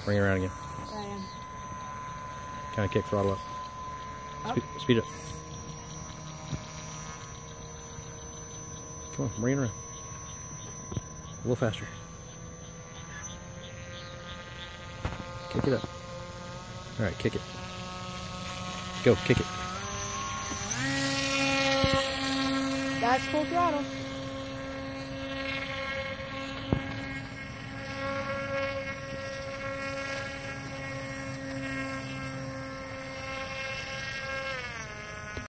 Bring it around again. I am. Kind of kick throttle up. Speed up. Come on, bring it around. A little faster. Kick it up. Alright, kick it. Go, kick it. That's full throttle.